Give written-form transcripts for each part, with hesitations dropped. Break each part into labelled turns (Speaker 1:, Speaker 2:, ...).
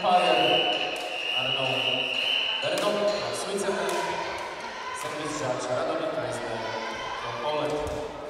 Speaker 1: umpire Arno Bergom from Switzerland, service judge Radomir Kreisler from Poland.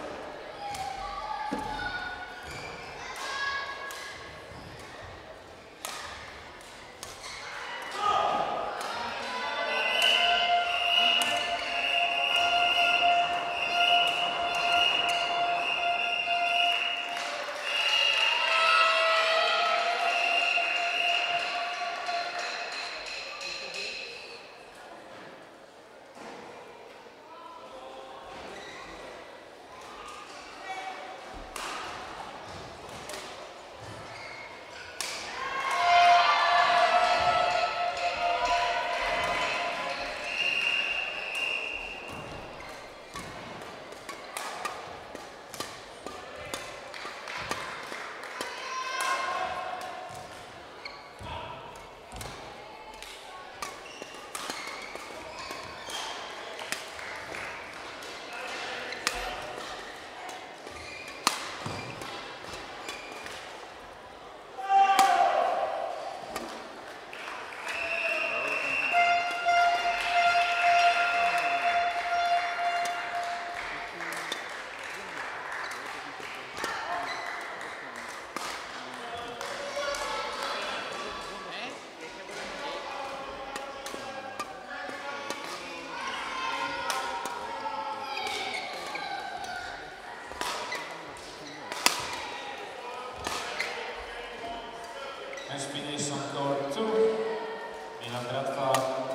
Speaker 1: Match finish on court 2. Milan Bratva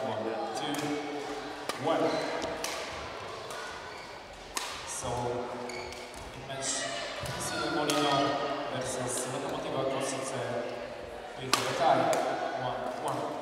Speaker 1: 1-2-1. So in match Isidro Molino versus Lokomotiva Košice with the tie 1-1.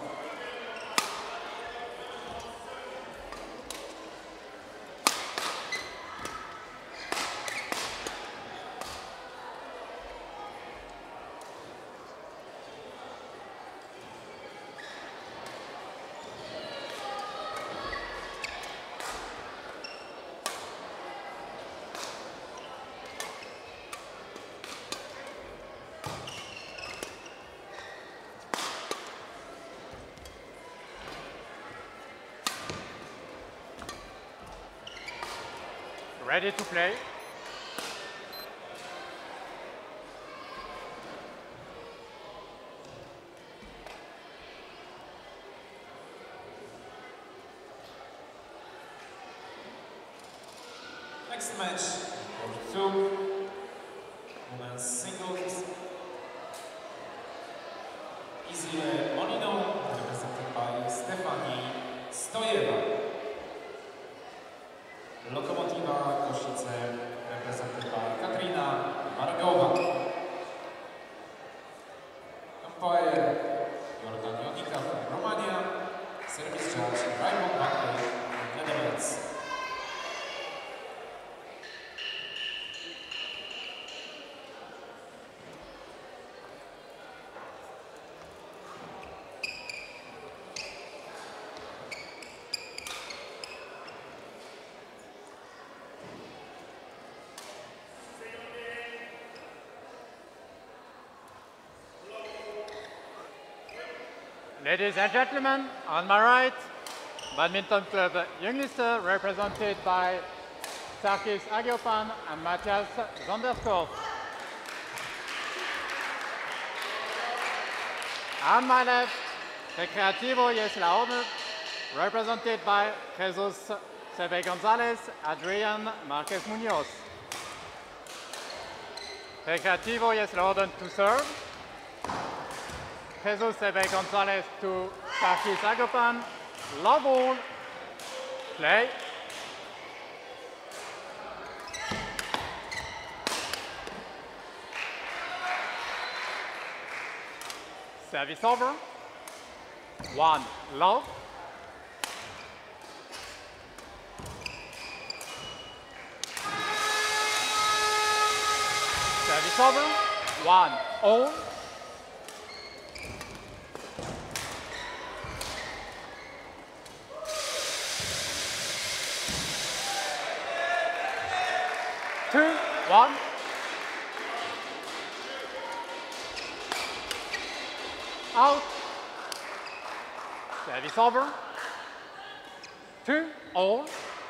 Speaker 2: Ready to play.
Speaker 1: Next match, court 2, women's singles. Isidro Molino, represented by Stefani Stojeva. Lokomotiva Košice, represented by Katrina Margova. Umpire Jordan Jonika from Romania, service judge Raimond Bakker from Netherlands.
Speaker 2: Ladies and gentlemen, on my right, Badminton Club Jungliste, represented by Sarkis Agiopan and Matthias Zonderskov. On my left, Recreativo Jesla Orden, represented by Jesus Sebe Gonzalez, Adrian Marquez Munoz. Recreativo Jesla Orden to serve. Jesus Sebe Gonzalez to Sarkis Agiopan. Love all. Play. Service over. 1 love. Service over. 1 all. Two, 1. Out. Service over. 2-all.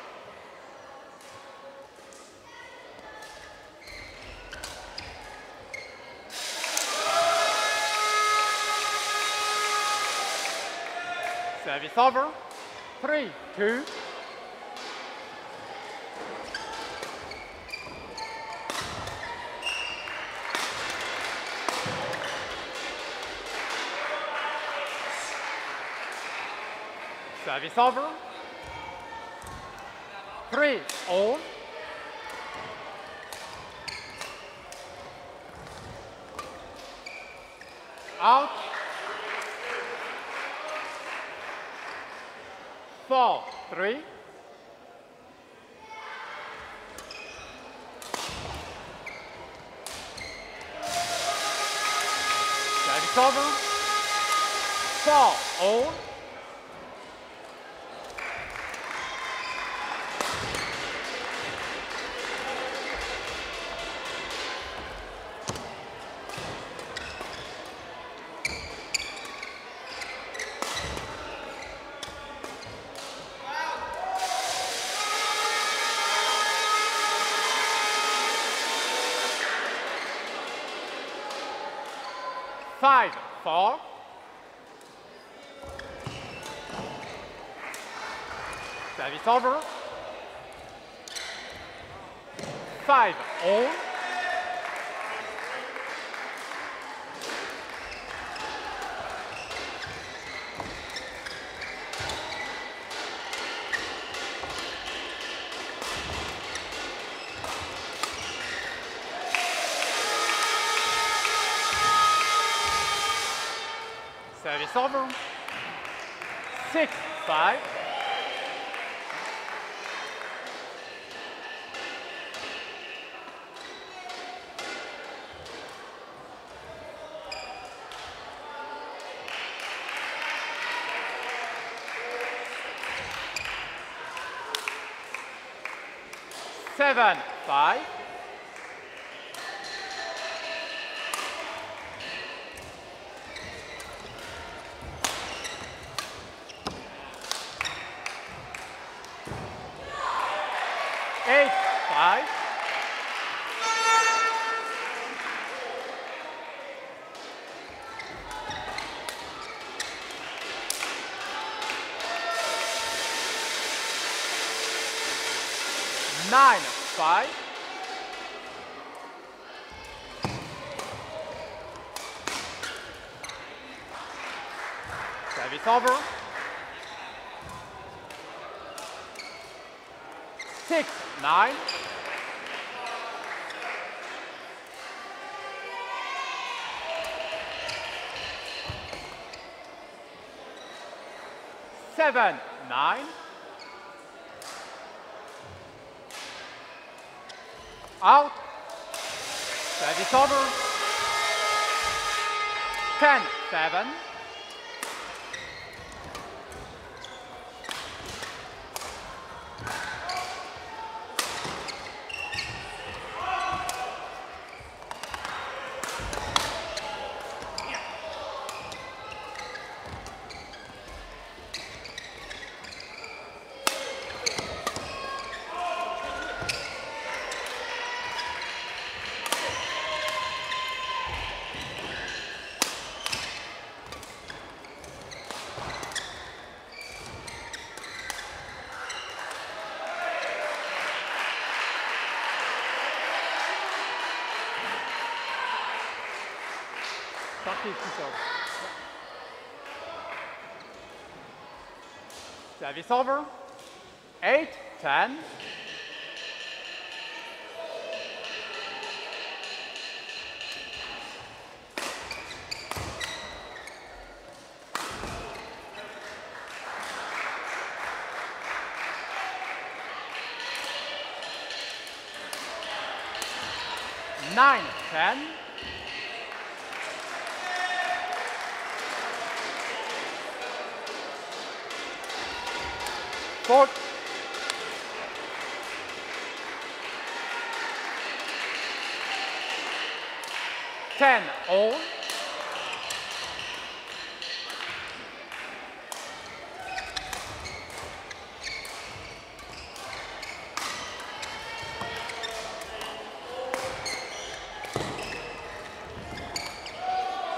Speaker 2: Service over. 3-2. Service over. 3-all. Out. 4-3. Service over. 4-all. Five, 4. Service over. 5-all. Service over. 6-5. Seven, 5. Eight, 5. Nine, 5. Service over. 6-9. Seven, 9. Out. Service over. 10-7. Service over. 8-10. Nine, 10. Four. Ten, all.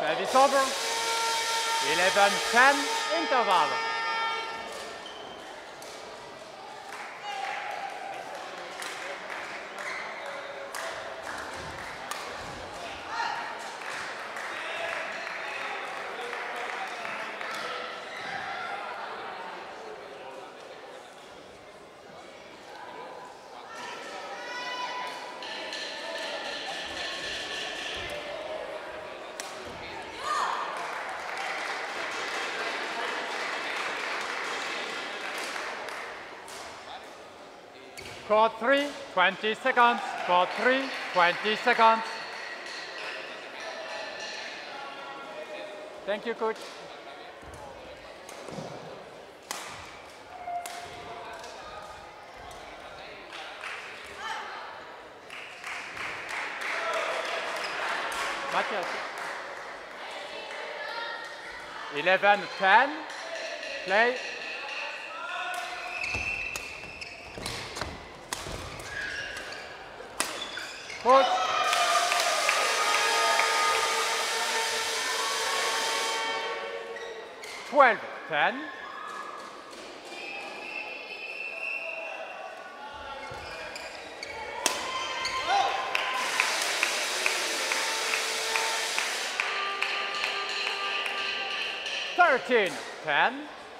Speaker 2: Service over. 11-10 interval. Court 3, 20 seconds. Court 3, 20 seconds. Thank you, coach. Matthias. 11-10. Play. Coach. Twelve, 10. Thirteen, 10.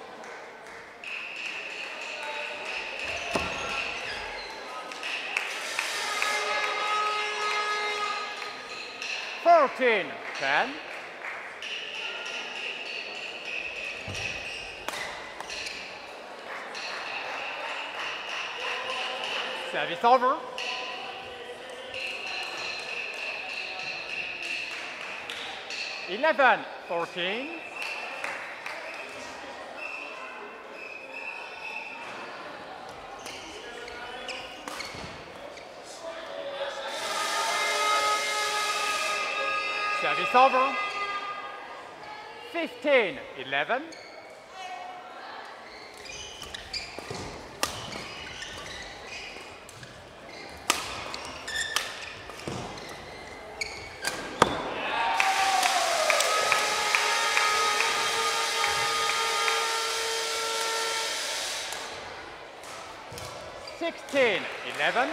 Speaker 2: 14, 10. Service over. 11-14. Service over. 15-11. Sixteen, 11.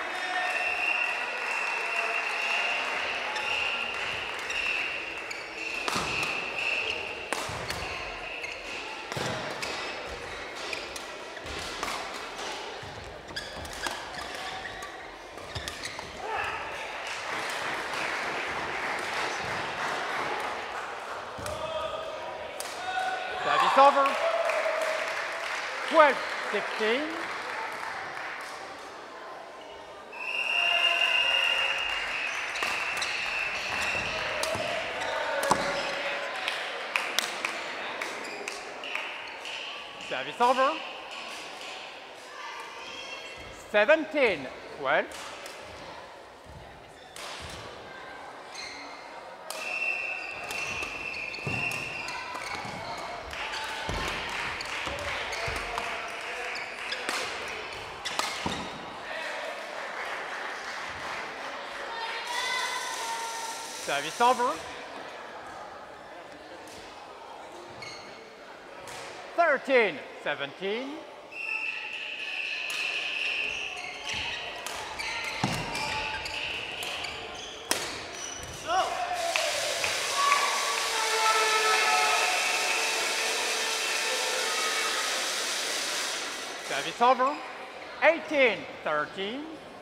Speaker 2: Service over. 12-16. Service over. 17-12. Service over. 13-17. Service over. 18-13.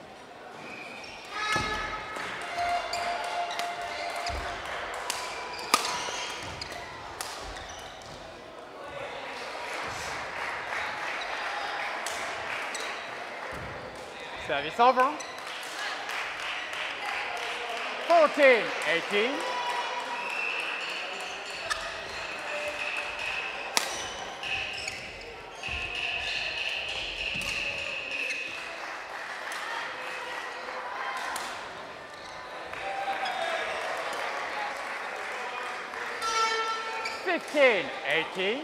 Speaker 2: Service over. 14-18. Fifteen, 18.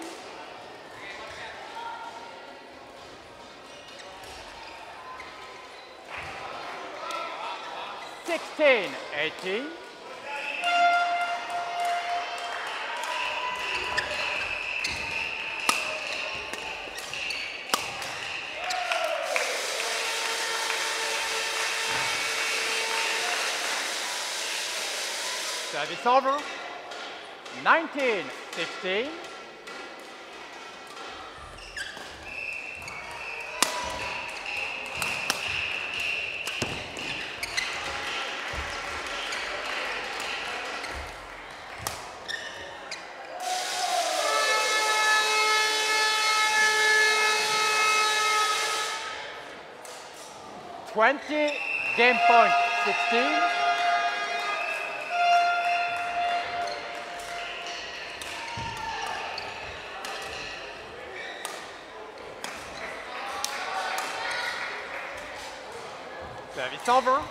Speaker 2: Sixteen, 18. Service over. 19-16. Game point 16. Service over.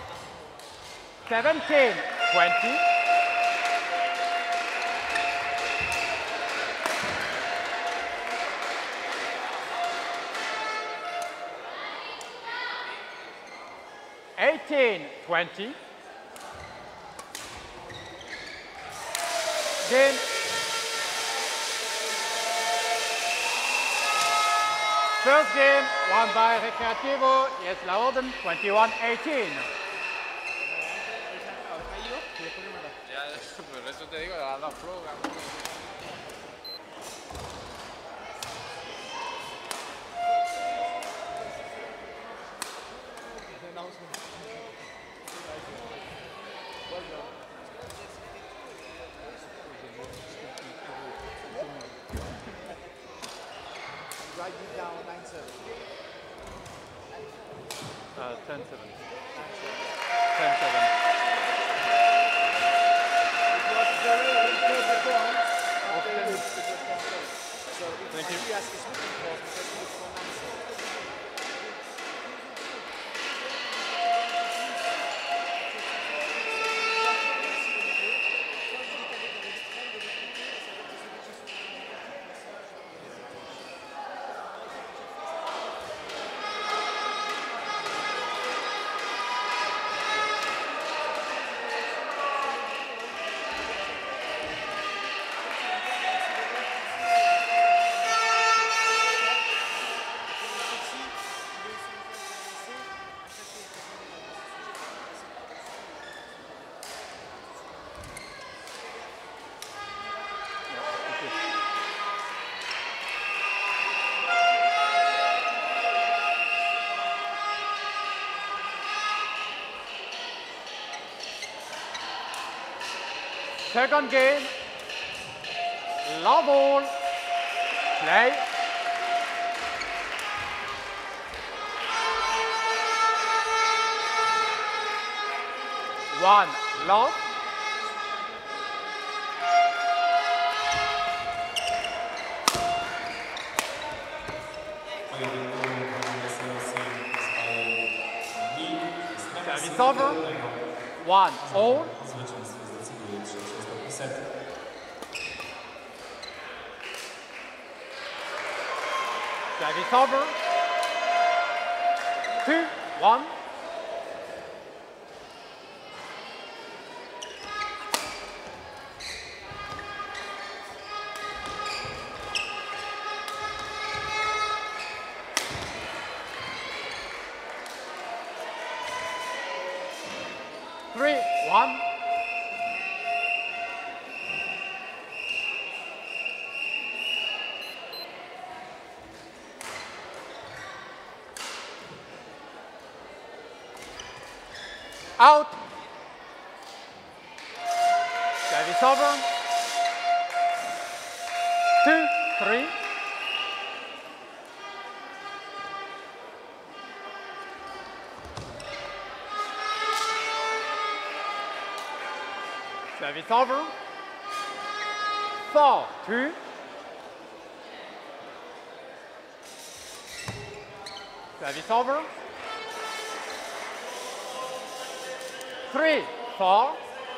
Speaker 2: 17-20. Game first game won by Recreativo Jesla Orden 21-18.
Speaker 3: Por eso te digo, a la flow.
Speaker 4: Write it down 9-7.
Speaker 2: 10-7. 10-7.
Speaker 4: So if Andreas is looking for, because he looks for 9-7.
Speaker 2: Second game, love all, play. One, love. Service over. One, all. Service over. 2-1. Out. Service over. 2-3. Service over. 4-2. Service over. 3-4.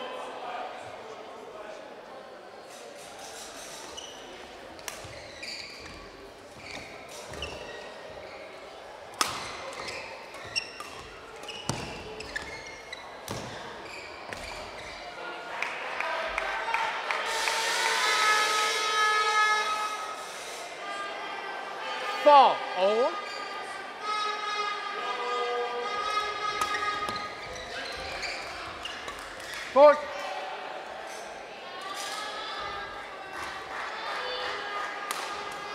Speaker 2: All. Fourth.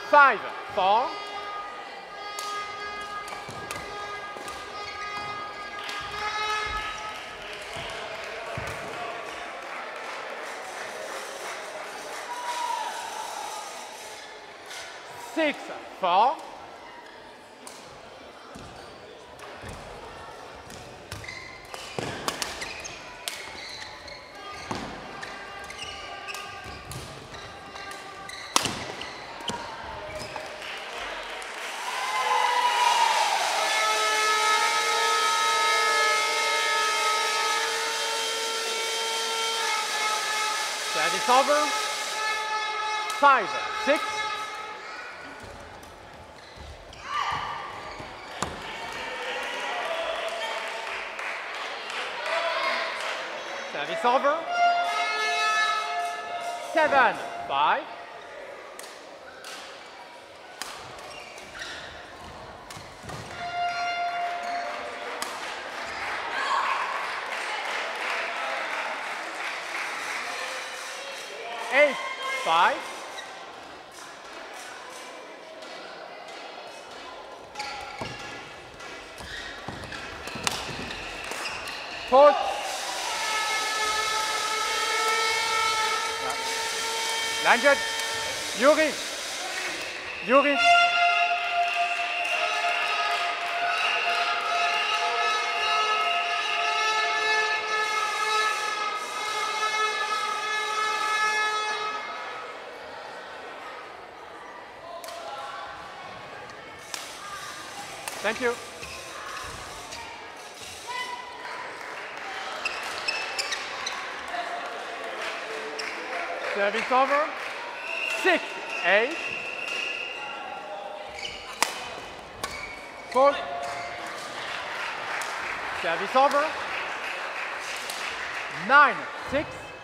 Speaker 2: 5-4. Six, 4. Service over. 5-6. Service over. 7-5. Eight, 5. Four. Langed. Yuri. Yuri. Thank you. Service over. 6-8. 4. Service over. 9-6.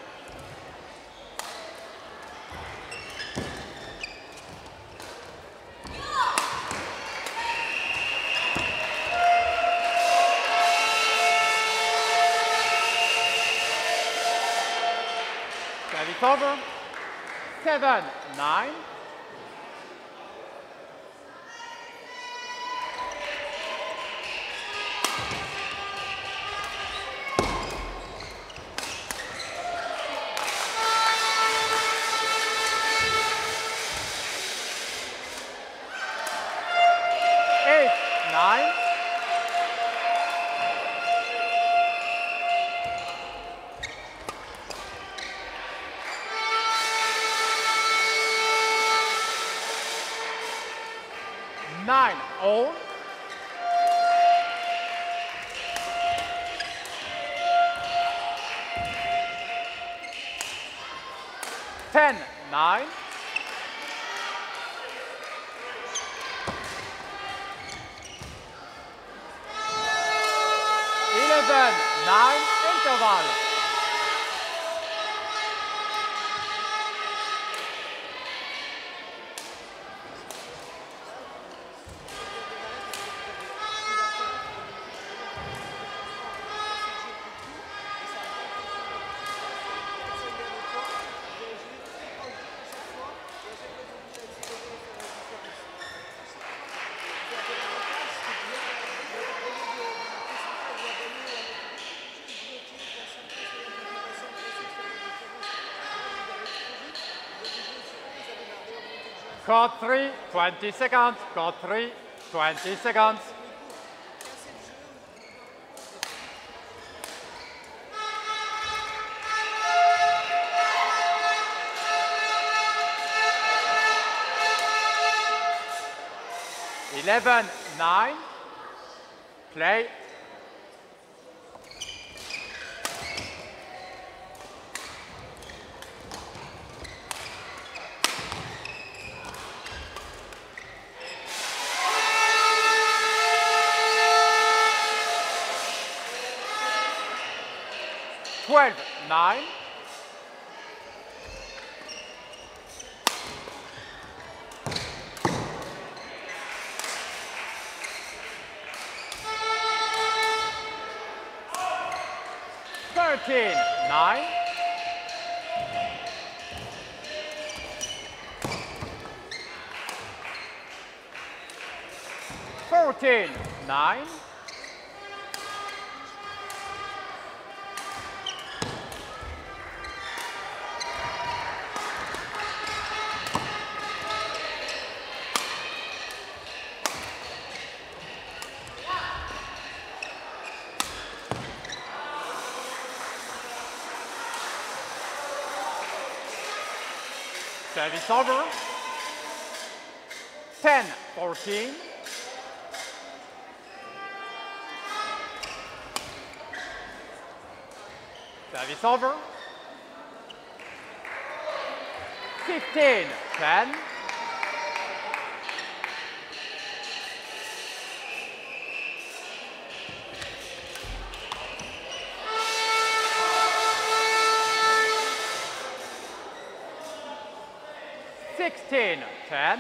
Speaker 2: Service over. 7-9. Eight, 9. Nine, all. Ten, 9. Eleven, 9, interval. Court 3, 20 seconds. Court 3, 20 seconds. Eleven, 9. Play. Twelve, 9. Thirteen, 9. 14-9. Service over. 10-14. Service over. 15-10. Ten.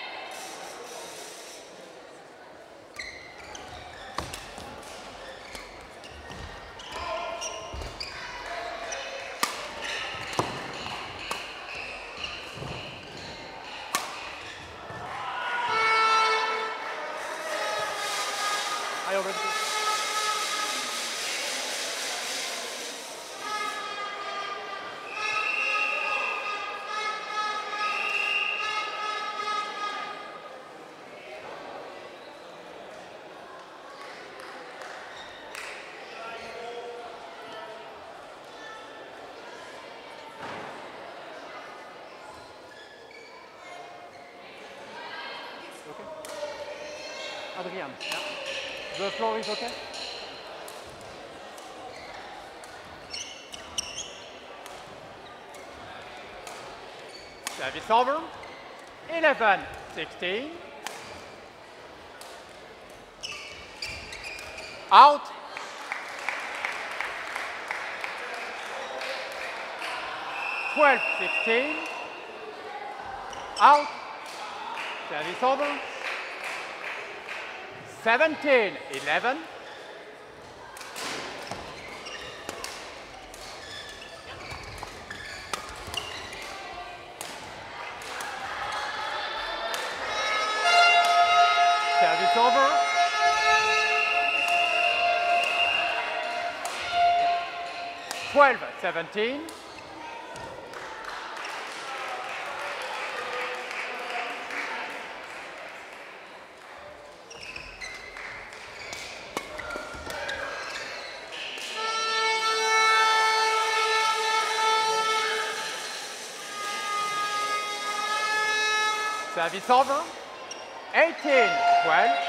Speaker 2: I already did. Adrian, yeah. The floor is okay? Service over. 11-16. Out. Twelve 16. Out. Service over. 17-11. Service over. 12-17. Service over. 18-12.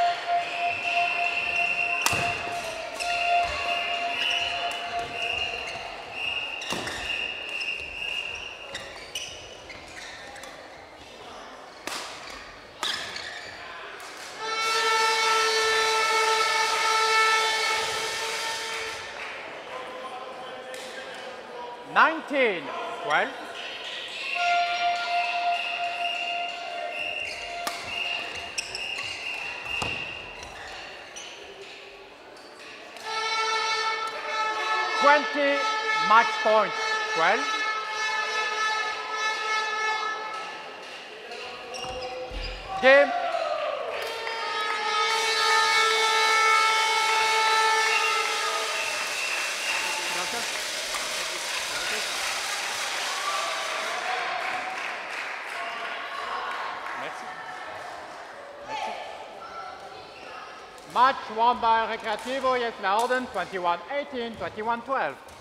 Speaker 2: Nineteen 12. Match point 12. Game. Merci. Merci. Match won by Recreativo Jesla Orden, 21-18, 21-12.